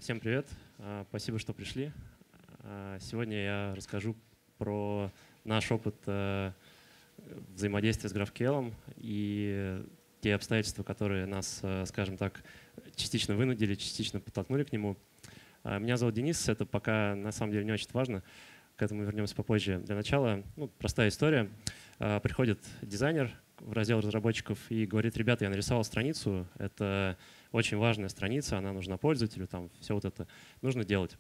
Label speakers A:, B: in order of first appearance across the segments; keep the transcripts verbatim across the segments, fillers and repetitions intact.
A: Всем привет, спасибо, что пришли. Сегодня я расскажу про наш опыт взаимодействия с GraphQL и те обстоятельства, которые нас, скажем так, частично вынудили, частично подтолкнули к нему. Меня зовут Денис, это пока на самом деле не очень важно, к этому вернемся попозже. Для начала ну, простая история. Приходит дизайнер в раздел разработчиков и говорит: ребята, я нарисовал страницу, это очень важная страница, она нужна пользователю, там все вот это нужно делать.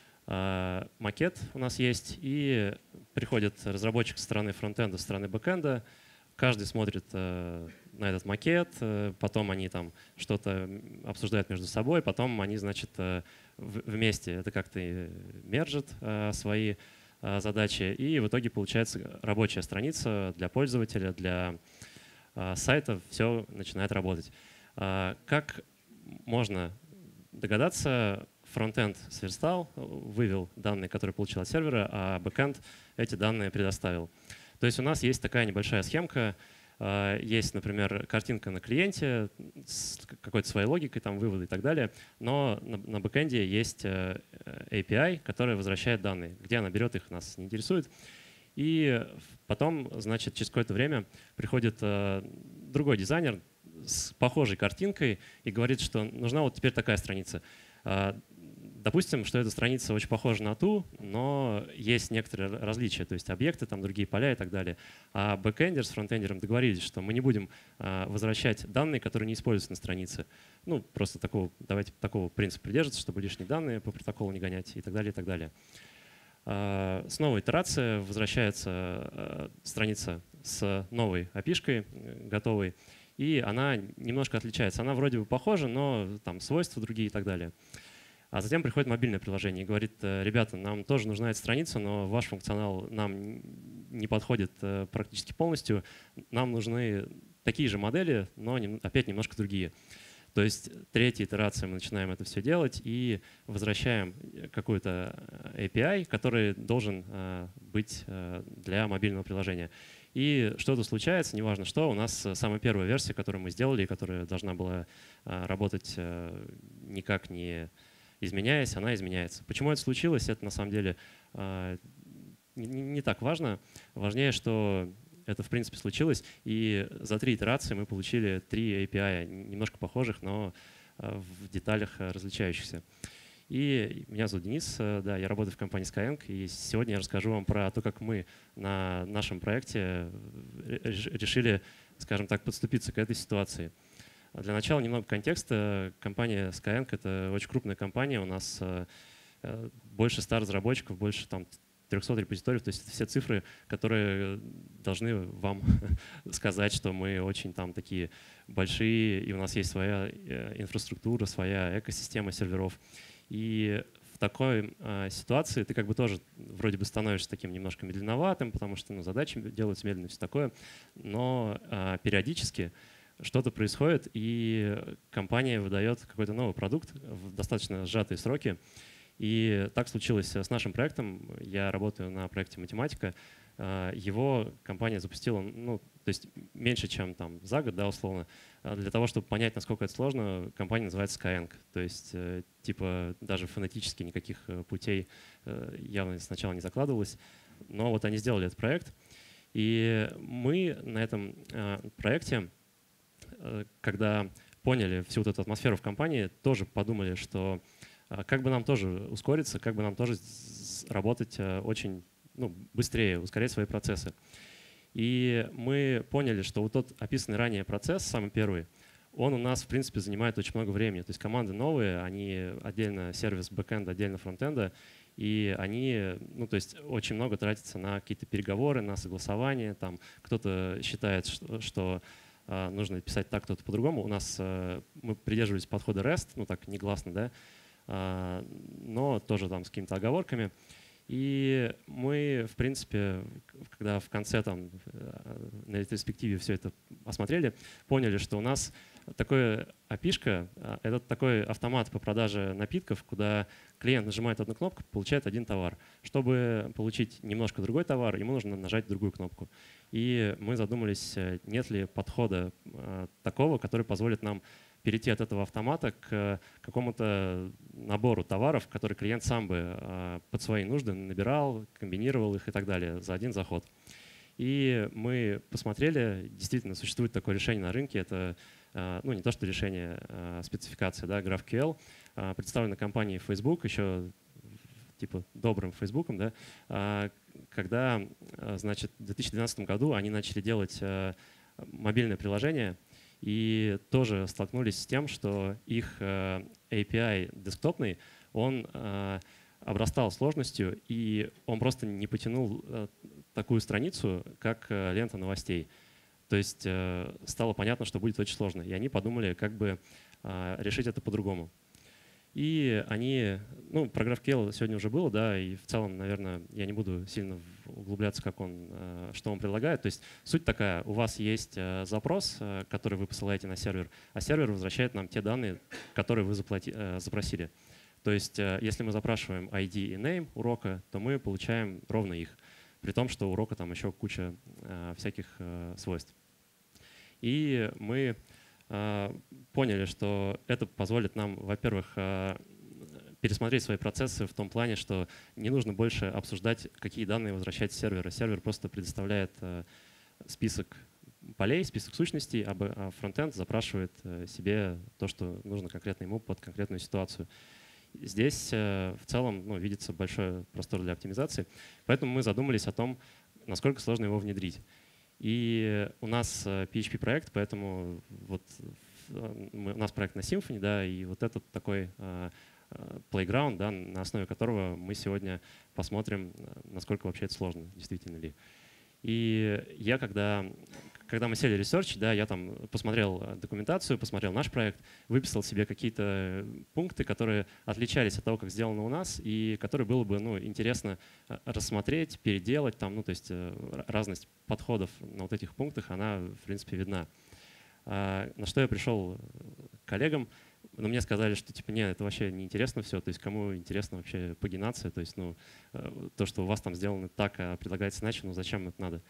A: Макет у нас есть, и приходит разработчик со стороны фронтенда, со стороны бэкенда, каждый смотрит на этот макет, потом они там что-то обсуждают между собой, потом они, значит, вместе это как-то мержат свои задачи, и в итоге получается рабочая страница для пользователя, для сайта, все начинает работать. Как можно догадаться, фронтенд сверстал, вывел данные, которые получил от сервера, а бэкенд эти данные предоставил. То есть у нас есть такая небольшая схемка. Есть, например, картинка на клиенте с какой-то своей логикой, там выводы и так далее, но на, на бэкэнде есть эй пи ай, которая возвращает данные. Где она берет их, нас не интересует. И потом, значит, через какое-то время приходит другой дизайнер с похожей картинкой и говорит, что нужна вот теперь такая страница. Допустим, что эта страница очень похожа на ту, но есть некоторые различия, то есть объекты, там другие поля и так далее. А бэкэндер с фронтендером договорились, что мы не будем возвращать данные, которые не используются на странице. Ну, просто такого, давайте такого принципа придерживаться, чтобы лишние данные по протоколу не гонять и так далее, и так далее. Снова итерация, возвращается страница с новой эй пи ай-шкой готовой, и она немножко отличается. Она вроде бы похожа, но там свойства другие и так далее. А затем приходит мобильное приложение и говорит: ребята, нам тоже нужна эта страница, но ваш функционал нам не подходит практически полностью. Нам нужны такие же модели, но опять немножко другие. То есть третья итерация, мы начинаем это все делать и возвращаем какой-то эй пи ай, который должен быть для мобильного приложения. И что-то случается, неважно что, у нас самая первая версия, которую мы сделали, которая должна была работать никак не изменяясь, она изменяется. Почему это случилось, это на самом деле не так важно. Важнее, что это в принципе случилось, и за три итерации мы получили три эй пи ай, немножко похожих, но в деталях различающихся. И меня зовут Денис, да, я работаю в компании Skyeng, и сегодня я расскажу вам про то, как мы на нашем проекте решили, скажем так, подступиться к этой ситуации. Для начала немного контекста. Компания Skyeng — это очень крупная компания, у нас больше ста разработчиков, больше там трёхсот репозиториев, то есть это все цифры, которые должны вам сказать, что мы очень там такие большие, и у нас есть своя инфраструктура, своя экосистема серверов. И в такой э, ситуации ты как бы тоже вроде бы становишься таким немножко медленноватым, потому что ну, задачи делаются медленно и все такое, но э, периодически что-то происходит, и компания выдает какой-то новый продукт в достаточно сжатые сроки. И так случилось с нашим проектом. Я работаю на проекте «Математика». Его компания запустила, ну, то есть меньше, чем там за год, да, условно. Для того, чтобы понять, насколько это сложно, компания называется Skyeng. То есть типа даже фонетически никаких путей явно сначала не закладывалось. Но вот они сделали этот проект. И мы на этом проекте, когда поняли всю вот эту атмосферу в компании, тоже подумали, что как бы нам тоже ускориться, как бы нам тоже работать очень ну, быстрее, ускорять свои процессы. И мы поняли, что вот тот описанный ранее процесс, самый первый, он у нас, в принципе, занимает очень много времени. То есть команды новые, они отдельно сервис бэкэнда, отдельно фронтенда, и они, ну, то есть очень много тратятся на какие-то переговоры, на согласование. Там кто-то считает, что, что э, нужно писать так, кто-то по-другому. У нас э, мы придерживались подхода REST, ну так негласно, да, э, но тоже там с какими-то оговорками. И мы, в принципе, когда в конце там на ретроспективе все это осмотрели, поняли, что у нас Такое эй пи ай-шка — это такой автомат по продаже напитков, куда клиент нажимает одну кнопку, получает один товар. Чтобы получить немножко другой товар, ему нужно нажать другую кнопку. И мы задумались, нет ли подхода такого, который позволит нам перейти от этого автомата к какому-то набору товаров, который клиент сам бы под свои нужды набирал, комбинировал их и так далее за один заход. И мы посмотрели, действительно существует такое решение на рынке, это ну, не то что решение, а спецификация, да, GraphQL, представлена компанией Facebook, еще типа добрым Фейсбуком, да, когда, значит, в две тысячи двенадцатом году они начали делать мобильное приложение и тоже столкнулись с тем, что их эй пи ай десктопный, он обрастал сложностью, и он просто не потянул такую страницу, как лента новостей. То есть стало понятно, что будет очень сложно. И они подумали, как бы решить это по-другому. И они, ну, про GraphQL сегодня уже было, да, и в целом, наверное, я не буду сильно углубляться, как он, что он предлагает. То есть суть такая, у вас есть запрос, который вы посылаете на сервер, а сервер возвращает нам те данные, которые вы заплати, запросили. То есть если мы запрашиваем ай ди и name урока, то мы получаем ровно их, при том, что у урока там еще куча всяких свойств. И мы поняли, что это позволит нам, во-первых, пересмотреть свои процессы в том плане, что не нужно больше обсуждать, какие данные возвращать с сервера. Сервер просто предоставляет список полей, список сущностей, а фронтенд запрашивает себе то, что нужно конкретно ему под конкретную ситуацию. Здесь в целом, ну, видится большой простор для оптимизации, поэтому мы задумались о том, насколько сложно его внедрить. И у нас пи эйч пи-проект, поэтому вот мы, у нас проект на Symfony, да, и вот этот такой uh, playground, да, на основе которого мы сегодня посмотрим, насколько вообще это сложно, действительно ли. И я, когда, когда мы сели ресерч, да, я там посмотрел документацию, посмотрел наш проект, выписал себе какие-то пункты, которые отличались от того, как сделано у нас, и которые было бы, ну, интересно рассмотреть, переделать. Там, ну, то есть разность подходов на вот этих пунктах, она, в принципе, видна. На что я пришел к коллегам, но мне сказали, что типа нет, это вообще не интересно все, то есть кому интересно вообще пагинация, то есть ну, то, что у вас там сделано так, а предлагается иначе, ну зачем это надо?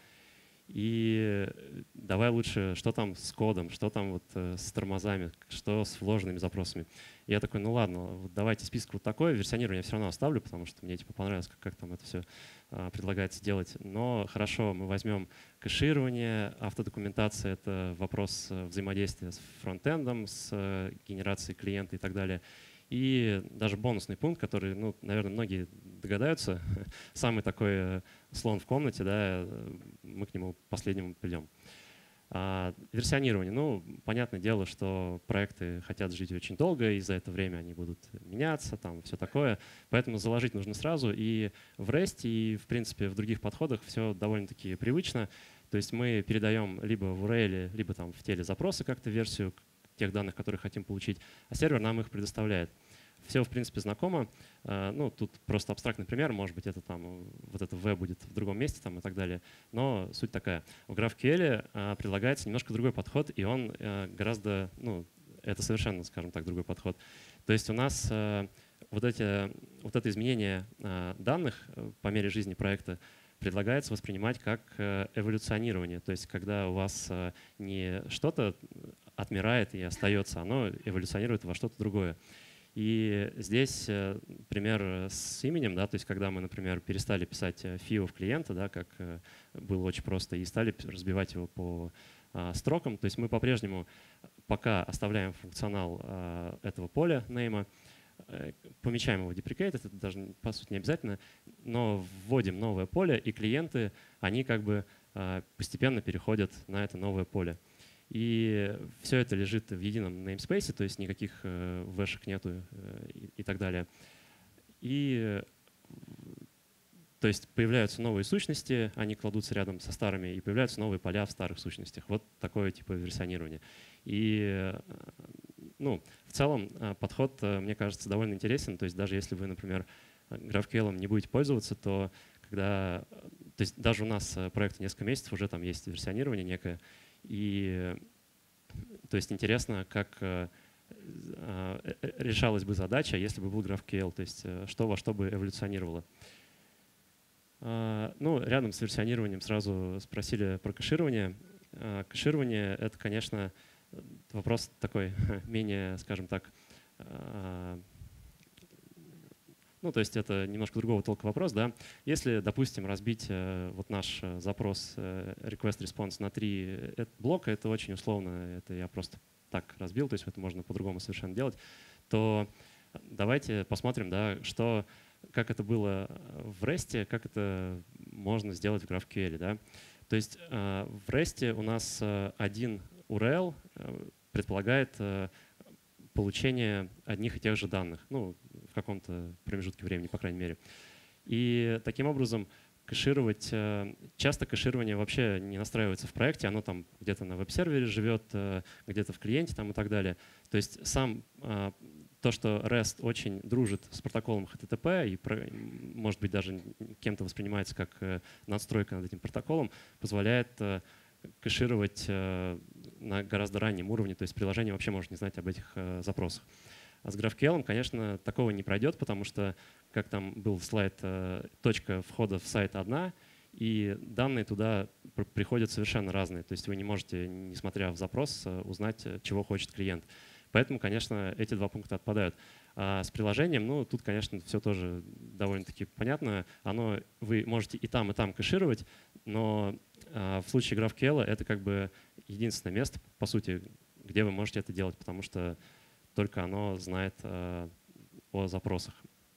A: И давай лучше, что там с кодом, что там вот с тормозами, что с вложенными запросами. И я такой, ну ладно, вот давайте список вот такой, версионирование я все равно оставлю, потому что мне типа понравилось, как, как там это все а, предлагается делать. Но хорошо, мы возьмем кэширование, автодокументация — это вопрос взаимодействия с фронтендом, с генерацией клиента и так далее. И даже бонусный пункт, который, ну, наверное, многие догадаются, самый такой слон в комнате, да, мы к нему последнему придем. А, версионирование. Ну, понятное дело, что проекты хотят жить очень долго, и за это время они будут меняться, там все такое. Поэтому заложить нужно сразу. И в REST, и, в принципе, в других подходах все довольно-таки привычно. То есть мы передаем либо в ю ар эл, либо там в теле запросы как-то версию тех данных, которые хотим получить, а сервер нам их предоставляет. Все, в принципе, знакомо. Ну, тут просто абстрактный пример, может быть, это там, вот это V будет в другом месте там, и так далее. Но суть такая. В GraphQL предлагается немножко другой подход, и он гораздо, ну, это совершенно, скажем так, другой подход. То есть у нас вот, эти, вот это изменение данных по мере жизни проекта предлагается воспринимать как эволюционирование. То есть когда у вас не что-то отмирает и остается, оно эволюционирует во что-то другое. И здесь пример с именем, да, то есть когда мы, например, перестали писать фио в клиента, да, как было очень просто, и стали разбивать его по строкам, то есть мы по-прежнему пока оставляем функционал этого поля name, помечаем его в deprecate, это даже по сути не обязательно, но вводим новое поле, и клиенты, они как бы постепенно переходят на это новое поле. И все это лежит в едином namespace, то есть никаких вэшек нету и, и так далее. И то есть появляются новые сущности, они кладутся рядом со старыми, и появляются новые поля в старых сущностях. Вот такое типа версионирование. И ну, в целом подход, мне кажется, довольно интересен. То есть даже если вы, например, GraphQL не будете пользоваться, то когда, то есть даже у нас проект несколько месяцев, уже там есть версионирование некое. И То есть интересно, как решалась бы задача, если бы был GraphQL, то есть что во что бы эволюционировало. Ну, рядом с версионированием сразу спросили про кэширование. Кэширование — это, конечно, вопрос такой менее, скажем так, ну, то есть это немножко другого толка вопрос, да. Если, допустим, разбить вот наш запрос request-response на три блока, это очень условно, это я просто так разбил, то есть это можно по-другому совершенно делать, то давайте посмотрим, да, что, как это было в REST, как это можно сделать в GraphQL. Да. То есть в REST у нас один ю ар эл предполагает получение одних и тех же данных, ну, в каком-то промежутке времени, по крайней мере. И таким образом кэшировать, часто кэширование вообще не настраивается в проекте, оно там где-то на веб-сервере живет, где-то в клиенте там и так далее. То есть сам то, что REST очень дружит с протоколом эйч ти ти пи и, может быть, даже кем-то воспринимается как надстройка над этим протоколом, позволяет кэшировать на гораздо раннем уровне, то есть приложение вообще может не знать об этих запросах. А с GraphQL, конечно, такого не пройдет, потому что, как там был слайд, точка входа в сайт одна, и данные туда приходят совершенно разные. То есть вы не можете, несмотря в запрос, узнать, чего хочет клиент. Поэтому, конечно, эти два пункта отпадают. А с приложением, ну, тут, конечно, все тоже довольно-таки понятно. Оно, вы можете и там, и там кэшировать, но а, в случае GraphQL это как бы единственное место, по сути, где вы можете это делать, потому что только оно знает а, о запросах.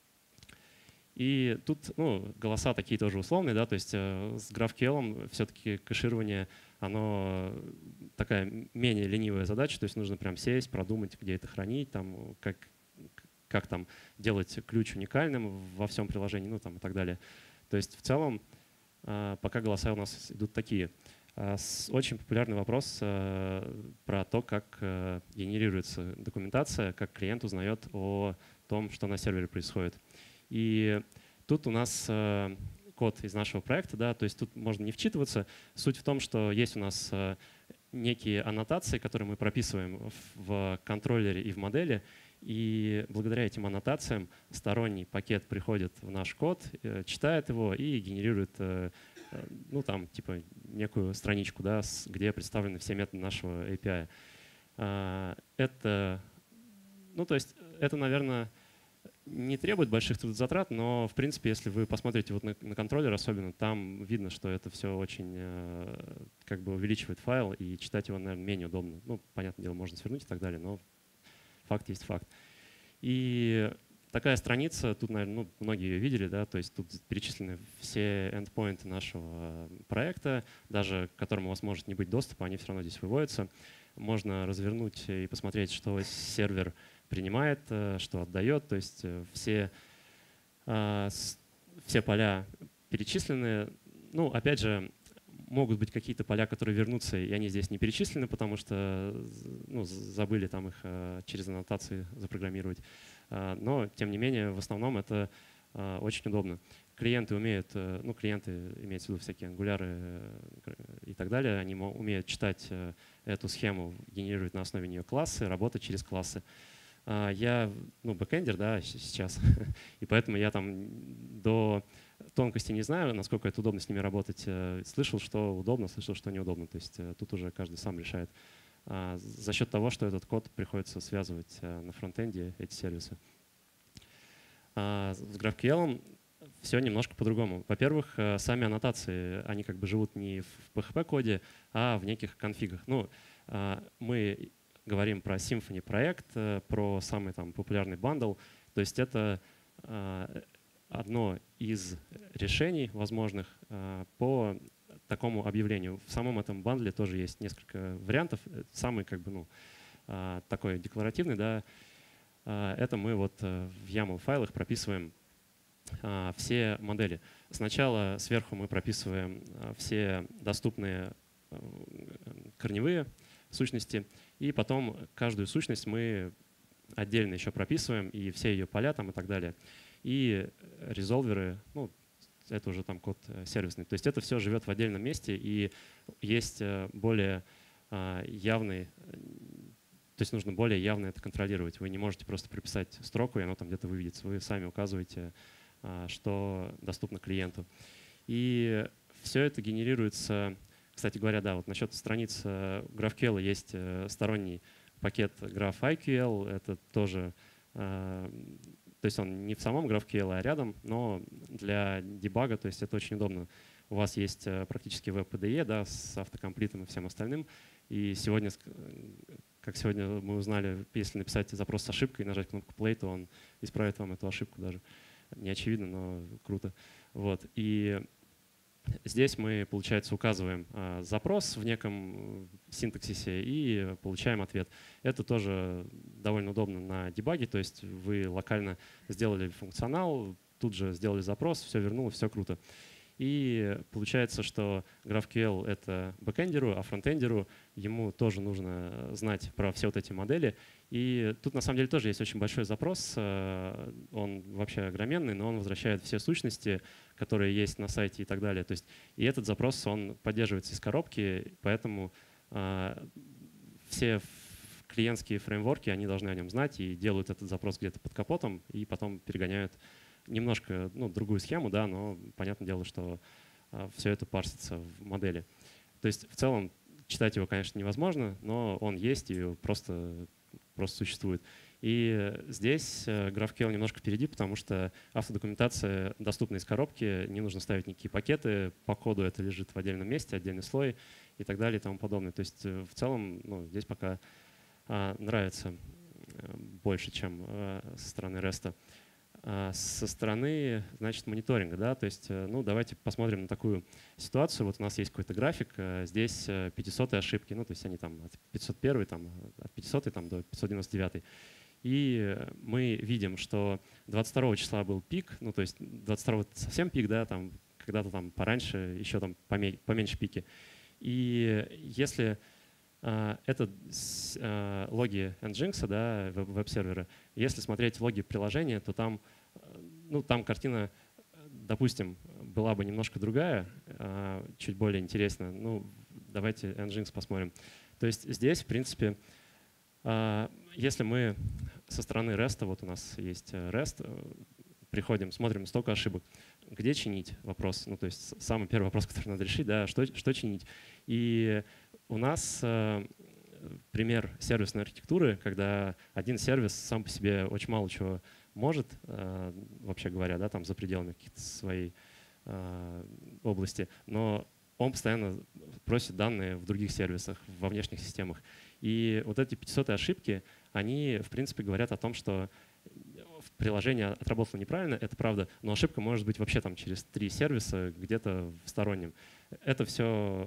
A: И тут, ну, голоса такие тоже условные, да, то есть э, с GraphQL все-таки кэширование, оно такая менее ленивая задача, то есть нужно прям сесть, продумать, где это хранить, там, как, как там делать ключ уникальным во всем приложении, ну, там и так далее. То есть в целом э, пока голоса у нас идут такие. А с, очень популярный вопрос э, про то, как э, генерируется документация, как клиент узнает о том, что на сервере происходит. И тут у нас э, код из нашего проекта, да, то есть тут можно не вчитываться. Суть в том, что есть у нас э, некие аннотации, которые мы прописываем в, в контроллере и в модели, и благодаря этим аннотациям сторонний пакет приходит в наш код, э, читает его и генерирует, э, э, ну там типа некую страничку, да, с, где представлены все методы нашего эй пи ай. Э, это, ну то есть это, наверное, не требует больших трудозатрат, но, в принципе, если вы посмотрите вот на, на контроллер особенно, там видно, что это все очень э, как бы увеличивает файл, и читать его, наверное, менее удобно. Ну, понятное дело, можно свернуть и так далее, но факт есть факт. И такая страница, тут, наверное, ну, многие ее видели, да, то есть тут перечислены все эндпоинты нашего проекта, даже к которым у вас может не быть доступа, они все равно здесь выводятся. Можно развернуть и посмотреть, что сервер принимает, что отдает, то есть все, все поля перечислены. Ну, опять же, могут быть какие-то поля, которые вернутся, и они здесь не перечислены, потому что ну, забыли там их через аннотации запрограммировать. Но, тем не менее, в основном это очень удобно. Клиенты умеют, ну, клиенты, имеется в виду всякие ангуляры и так далее, они умеют читать эту схему, генерировать на основе нее классы, работать через классы. Я, ну, бэкэндер, да, сейчас, и поэтому я там до тонкости не знаю, насколько это удобно с ними работать. Слышал, что удобно, слышал, что неудобно. То есть тут уже каждый сам решает. За счет того, что этот код приходится связывать на фронтенде, эти сервисы. С GraphQL все немножко по-другому. Во-первых, сами аннотации, они как бы живут не в пи эйч пи-коде, а в неких конфигах. Ну, мы говорим про Symfony проект, про самый там популярный бандл. То есть это одно из решений возможных по такому объявлению. В самом этом бандле тоже есть несколько вариантов. Самый как бы, ну, такой декларативный, да, это мы вот в ямл файлах прописываем все модели. Сначала сверху мы прописываем все доступные корневые сущности, и потом каждую сущность мы отдельно еще прописываем, и все ее поля там и так далее. И резолверы, ну, это уже там код сервисный. То есть это все живет в отдельном месте, и есть более явный, то есть нужно более явно это контролировать. Вы не можете просто прописать строку, и оно там где-то выведется. Вы сами указываете, что доступно клиенту. И все это генерируется, кстати говоря, да, вот насчет страниц GraphQL есть сторонний пакет GraphIQL, это тоже, то есть он не в самом GraphQL, а рядом, но для дебага, то есть это очень удобно. У вас есть практически веб-пи ди и, да, с автокомплитом и всем остальным. И сегодня, как сегодня мы узнали, если написать запрос с ошибкой и нажать кнопку play, то он исправит вам эту ошибку даже. Не очевидно, но круто. Вот. И здесь мы, получается, указываем запрос в неком синтаксисе и получаем ответ. Это тоже довольно удобно на дебаге, то есть вы локально сделали функционал, тут же сделали запрос, все вернуло, все круто. И получается, что GraphQL — это бэкэндеру, а фронтендеру ему тоже нужно знать про все вот эти модели. И тут на самом деле тоже есть очень большой запрос. Он вообще огроменный, но он возвращает все сущности, которые есть на сайте и так далее. То есть, и этот запрос, он поддерживается из коробки, поэтому все клиентские фреймворки, они должны о нем знать и делают этот запрос где-то под капотом, и потом перегоняют немножко, ну, другую схему, да, но понятное дело, что а, все это парсится в модели. То есть в целом читать его, конечно, невозможно, но он есть и просто, просто существует. И здесь GraphQL немножко впереди, потому что автодокументация доступна из коробки, не нужно ставить никакие пакеты, по коду это лежит в отдельном месте, отдельный слой и так далее и тому подобное. То есть в целом, ну, здесь пока а, нравится больше, чем а, со стороны REST. Со стороны, значит, мониторинга, да, то есть, ну, давайте посмотрим на такую ситуацию. Вот у нас есть какой-то график, здесь пятисотые ошибки, ну, то есть они там от пятьсот первой, там, от пятисотой там, до пятьсот девяносто девятой. И мы видим, что двадцать второго числа был пик, ну, то есть двадцать второго совсем пик, да, там, когда-то там пораньше, еще там поменьше пики. И если это логи Nginx, да, веб-сервера. Если смотреть логи приложения, то там, ну, там картина, допустим, была бы немножко другая, чуть более интересная. Ну, давайте Nginx посмотрим. То есть здесь, в принципе, если мы со стороны REST, вот у нас есть REST, приходим, смотрим, столько ошибок. Где чинить? Вопрос. Ну, то есть самый первый вопрос, который надо решить, да, что, что чинить. И у нас э, пример сервисной архитектуры, когда один сервис сам по себе очень мало чего может, э, вообще говоря, да, там за пределами каких-то своей э, области, но он постоянно просит данные в других сервисах, во внешних системах. И вот эти пятисотые ошибки, они, в принципе, говорят о том, что приложение отработало неправильно, это правда, но ошибка может быть вообще там через три сервиса где-то в стороннем. Это все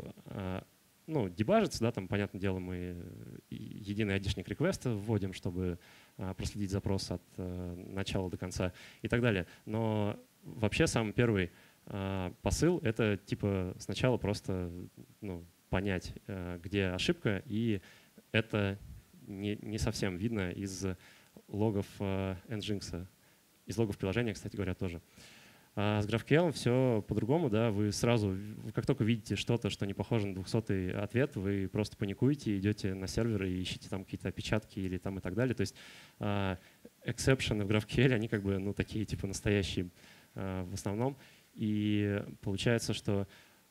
A: ну, дебажится, да, там, понятное дело, мы единый айдишник реквеста вводим, чтобы проследить запрос от начала до конца и так далее. Но вообще самый первый посыл — это типа сначала просто ну, понять, где ошибка, и это не, не совсем видно из логов Nginx. Из логов приложения, кстати говоря, тоже. А с GraphQL все по-другому, да, вы сразу, как только видите что-то, что не похоже на двухсотый ответ, вы просто паникуете, идете на сервер и ищете там какие-то опечатки или там и так далее. То есть эксепшены в GraphQL, они как бы, ну, такие типа настоящие в основном. И получается, что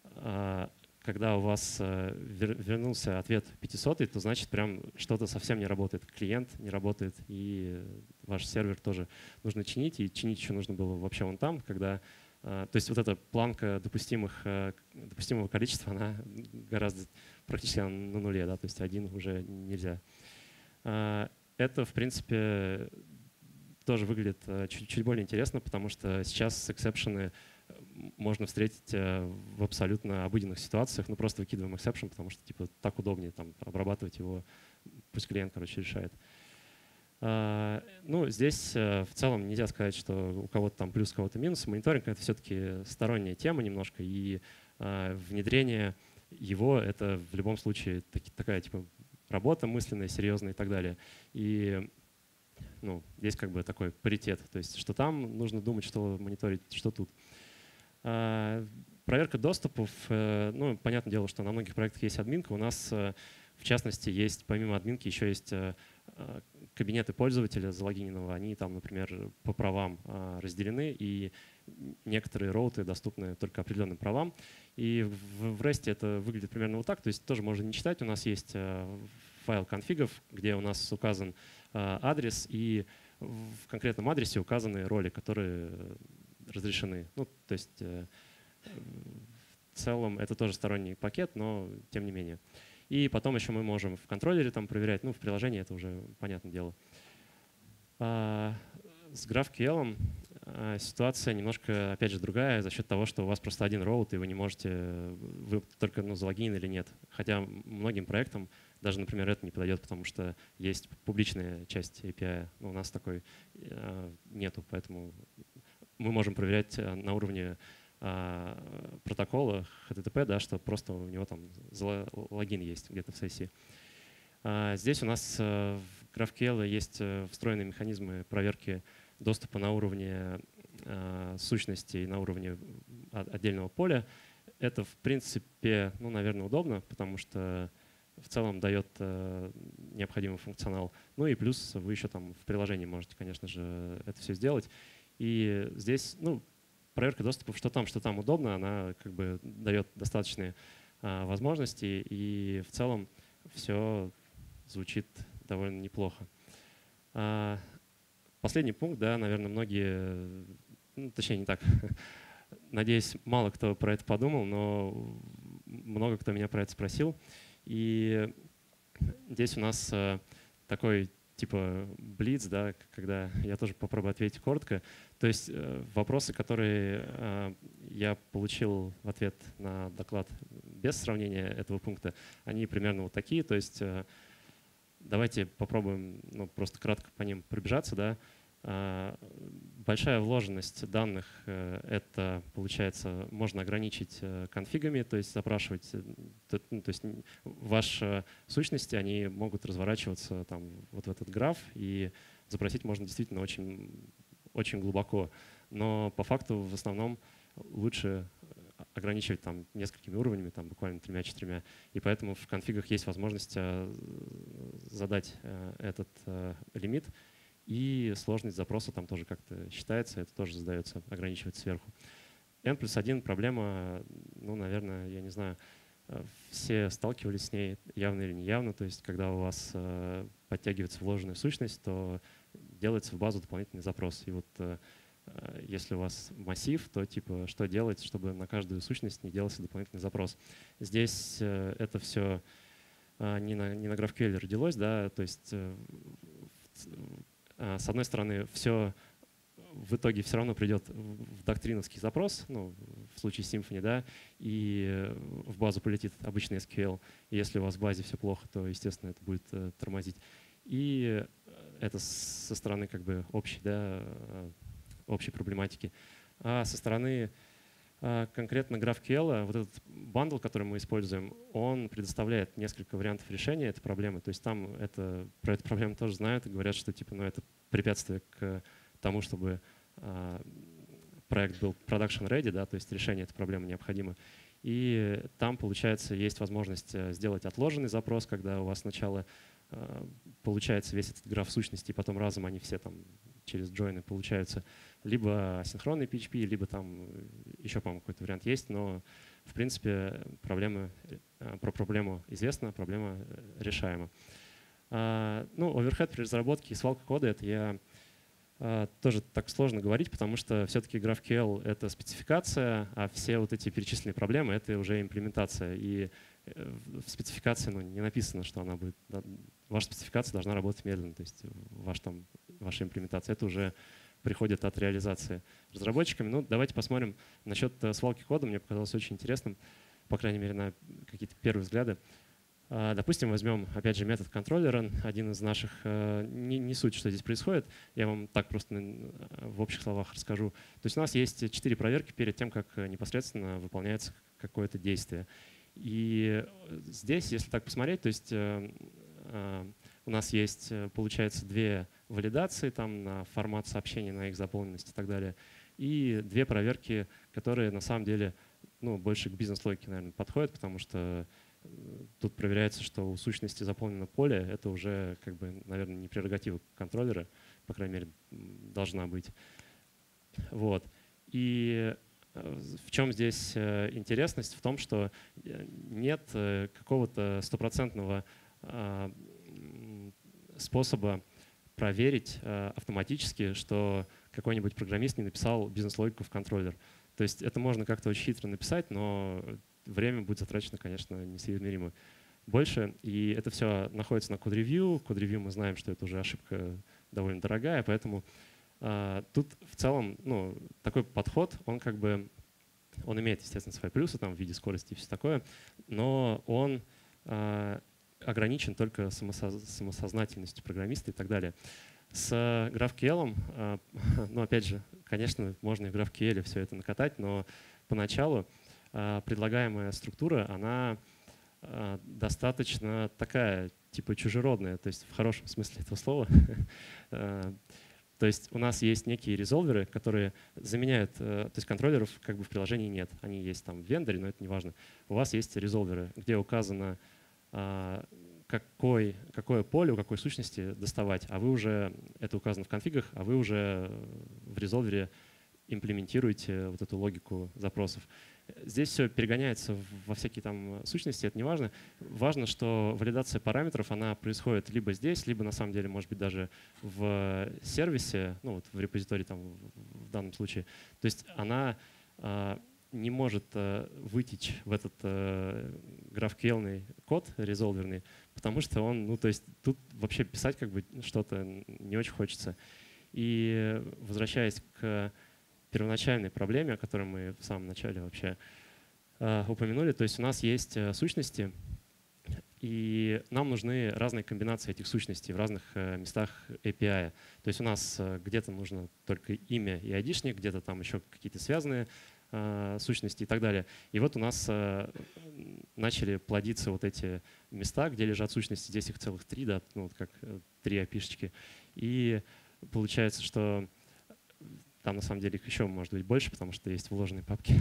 A: когда у вас вернулся ответ пятисотый, то значит прям что-то совсем не работает. Клиент не работает, и ваш сервер тоже нужно чинить. И чинить еще нужно было вообще вон там, когда… То есть вот эта планка допустимых, допустимого количества, она гораздо практически на нуле, да, то есть один уже нельзя. Это, в принципе, тоже выглядит чуть, чуть более интересно, потому что сейчас эксепшены можно встретить в абсолютно обыденных ситуациях. Ну, просто выкидываем exception, потому что типа так удобнее там обрабатывать его. Пусть клиент, короче, решает. Ну, здесь в целом нельзя сказать, что у кого-то там плюс, у кого-то минус. Мониторинг — это все-таки сторонняя тема немножко, и внедрение его — это в любом случае такая типа работа мысленная, серьезная и так далее. И ну, есть как бы такой паритет. То есть что там нужно думать, что мониторить, что тут. Проверка доступов. Ну, понятное дело, что на многих проектах есть админка. У нас В частности, есть помимо админки еще есть кабинеты пользователя залогиненного. Они там, например, по правам разделены, и некоторые роуты доступны только определенным правам. И в, в REST это выглядит примерно вот так. То есть тоже можно не читать. У нас есть файл конфигов, где у нас указан адрес, и в конкретном адресе указаны роли, которые разрешены. Ну, то есть в целом это тоже сторонний пакет, но тем не менее. И потом еще мы можем в контроллере там проверять, ну, в приложении это уже понятное дело. А с GraphQL а, ситуация немножко, опять же, другая за счет того, что у вас просто один роут, и вы не можете, вы только ну, залогинены или нет. Хотя многим проектам даже, например, это не подойдет, потому что есть публичная часть эй пи ай, но у нас такой а, нету, поэтому мы можем проверять на уровне протокола эйч ти ти пи, да, что просто у него там логин есть где-то в сессии. Здесь у нас в GraphQL есть встроенные механизмы проверки доступа на уровне сущностей, на уровне отдельного поля. Это, в принципе, ну, наверное, удобно, потому что в целом дает необходимый функционал. Ну и плюс вы еще там в приложении можете, конечно же, это все сделать. И здесь, ну, проверка доступов, что там, что там удобно, она как бы дает достаточные а, возможности, и в целом все звучит довольно неплохо. А, последний пункт, да, наверное, многие, ну, точнее не так, надеюсь, мало кто про это подумал, но много кто меня про это спросил. И здесь у нас а, такой типа блиц, да, когда я тоже попробую ответить коротко. То есть вопросы, которые я получил в ответ на доклад без сравнения этого пункта, они примерно вот такие. То есть давайте попробуем ну, просто кратко по ним пробежаться. Да. Большая вложенность данных — это, получается, можно ограничить конфигами, то есть запрашивать, то, ну, то есть ваши сущности, они могут разворачиваться там, вот в этот граф, и запросить можно действительно очень, очень глубоко. Но по факту в основном лучше ограничивать там несколькими уровнями, там буквально тремя-четырьмя. И поэтому в конфигах есть возможность задать этот лимит. И сложность запроса там тоже как-то считается, это тоже задается, ограничивать сверху. N плюс один проблема, ну, наверное, я не знаю, все сталкивались с ней явно или неявно. То есть когда у вас э, подтягивается вложенная сущность, то делается в базу дополнительный запрос. И вот э, если у вас массив, то типа что делать, чтобы на каждую сущность не делался дополнительный запрос. Здесь э, это все э, не, на, не на GraphQL родилось, да, то есть э, с одной стороны, все в итоге все равно придет в доктриновский запрос, ну, в случае Symfony, да, и в базу полетит обычный эс кью эль. И если у вас в базе все плохо, то, естественно, это будет тормозить. И это со стороны как бы общей, да, общей проблематики. А со стороны конкретно GraphQL, вот этот бандл, который мы используем, он предоставляет несколько вариантов решения этой проблемы. То есть там это, про эту проблему тоже знают и говорят, что типа, ну, это препятствие к тому, чтобы а, проект был production ready, да, то есть решение этой проблемы необходимо. И там, получается, есть возможность сделать отложенный запрос, когда у вас сначала а, получается весь этот граф сущности, и потом разом они все там через джойны получаются. Либо асинхронный пи эйч пи, либо там еще, по-моему, какой-то вариант есть, но в принципе проблемы, про проблему известно, проблема решаема. А, ну, оверхед при разработке и свалка кода — это я а, тоже так сложно говорить, потому что все-таки GraphQL — это спецификация, а все вот эти перечисленные проблемы — это уже имплементация. И в спецификации ну, не написано, что она будет. Да, ваша спецификация должна работать медленно, то есть ваш, там, ваша имплементация — это уже приходит от реализации разработчиками. Ну, давайте посмотрим насчет свалки кода. Мне показалось очень интересным, по крайней мере, на какие-то первые взгляды. Допустим, возьмем, опять же, метод контроллера, один из наших. Не, не суть, что здесь происходит, я вам так просто в общих словах расскажу. То есть у нас есть четыре проверки перед тем, как непосредственно выполняется какое-то действие. И здесь, если так посмотреть, то есть у нас есть, получается, две валидации там, на формат сообщений, на их заполненность и так далее, и две проверки, которые на самом деле ну, больше к бизнес-логике, наверное, подходят, потому что тут проверяется, что у сущности заполнено поле. Это уже, как бы, наверное, не прерогатива контроллера, по крайней мере, должна быть. Вот. И в чем здесь интересность? В том, что нет какого-то стопроцентного способа проверить автоматически, что какой-нибудь программист не написал бизнес-логику в контроллер. То есть это можно как-то очень хитро написать, но время будет затрачено, конечно, несоизмеримо больше. И это все находится на код-ревью. Код-ревью мы знаем, что это уже ошибка довольно дорогая, поэтому а, тут в целом ну, такой подход, он как бы он имеет, естественно, свои плюсы там, в виде скорости и все такое, но он а, ограничен только самосоз... самосознательностью программиста и так далее. С GraphQL, а, ну опять же, конечно, можно и в GraphQL все это накатать, но поначалу а, предлагаемая структура, она а, достаточно такая, типа чужеродная, то есть в хорошем смысле этого слова. То есть у нас есть некие резолверы, которые заменяют, то есть контроллеров как бы в приложении нет. Они есть там в вендоре, но это не важно. У вас есть резолверы, где указано, какой, какое поле у какой сущности доставать, а вы уже, это указано в конфигах, а вы уже в резолвере имплементируете вот эту логику запросов. Здесь все перегоняется во всякие там сущности, это не важно. Важно, что валидация параметров, она происходит либо здесь, либо на самом деле, может быть, даже в сервисе, ну вот в репозитории там в данном случае. То есть она а, не может а, вытечь в этот а, GraphQL-ный код резолверный, потому что он, ну то есть тут вообще писать как бы что-то не очень хочется. И возвращаясь к первоначальной проблеме, о которой мы в самом начале вообще э, упомянули. То есть у нас есть э, сущности, и нам нужны разные комбинации этих сущностей в разных э, местах эй пи ай. То есть у нас э, где-то нужно только имя и айдишник, где-то там еще какие-то связанные э, сущности и так далее. И вот у нас э, начали плодиться вот эти места, где лежат сущности. Здесь их целых три, да, ну, вот как э, три эй пи шечки. И получается, что там на самом деле их еще может быть больше, потому что есть вложенные папки.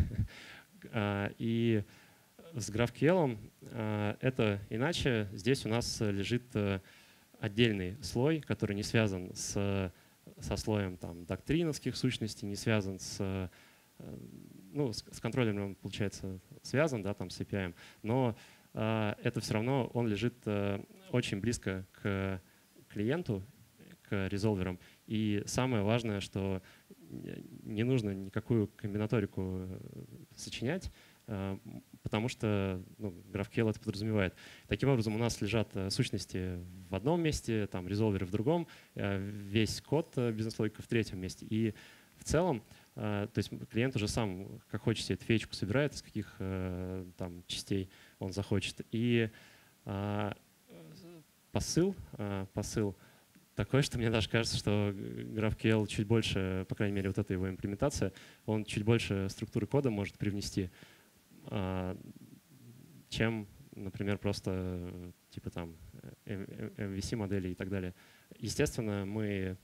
A: И с GraphQL это иначе. Здесь у нас лежит отдельный слой, который не связан с, со слоем там, доктриновских сущностей, не связан с, ну, с, с контроллером, он, получается, связан, да, там, с эй пи ай, но это все равно он лежит очень близко к клиенту, к резолверам. И самое важное, что не нужно никакую комбинаторику сочинять, потому что ну, GraphQL это подразумевает. Таким образом, у нас лежат сущности в одном месте, там резолверы в другом, весь код бизнес-логика в третьем месте. И в целом, то есть клиент уже сам, как хочет, себе эту феечку собирает, из каких там частей он захочет. И посыл, посыл такой, что мне даже кажется, что GraphQL чуть больше, по крайней мере, вот эта его имплементация, он чуть больше структуры кода может привнести, чем, например, просто типа там эм ви си-модели и так далее. Естественно, мы,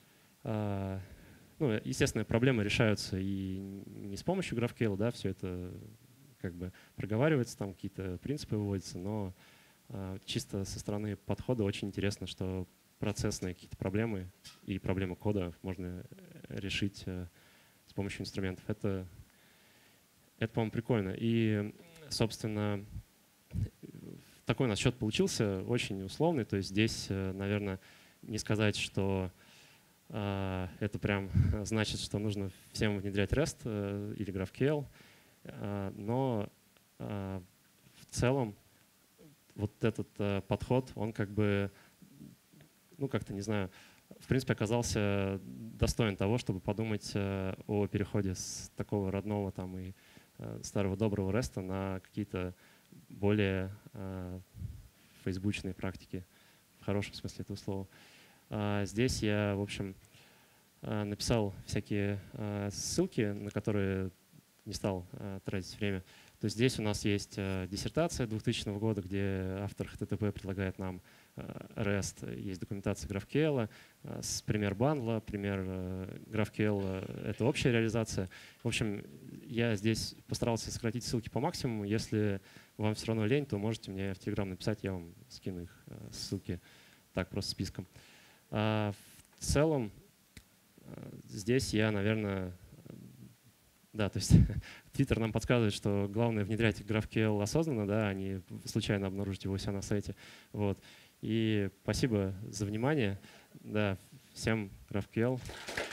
A: ну, естественно, проблемы решаются и не с помощью GraphQL, да, все это как бы проговаривается, там какие-то принципы выводятся, но чисто со стороны подхода очень интересно, что процессные какие-то проблемы и проблемы кода можно решить с помощью инструментов. Это, это по-моему, прикольно. И, собственно, такой у нас счет получился, очень условный. То есть здесь, наверное, не сказать, что э, это прям значит, что нужно всем внедрять REST э, или GraphQL, э, но э, в целом вот этот э, подход, он как бы ну, как-то, не знаю, в принципе, оказался достоин того, чтобы подумать о переходе с такого родного там и старого доброго REST на какие-то более фейсбучные практики, в хорошем смысле этого слова. Здесь я, в общем, написал всякие ссылки, на которые не стал тратить время. То есть здесь у нас есть диссертация двухтысячного года, где автор эйч ти ти пи предлагает нам REST, есть документация GraphQL, с пример бандла, пример GraphQL — это общая реализация. В общем, я здесь постарался сократить ссылки по максимуму. Если вам все равно лень, то можете мне в Telegram написать, я вам скину их ссылки так, просто списком. А в целом, здесь я, наверное, да, то есть Twitter нам подсказывает, что главное внедрять GraphQL осознанно, да, а не случайно обнаружить его у себя на сайте. Вот. И спасибо за внимание. Да, всем GraphQL.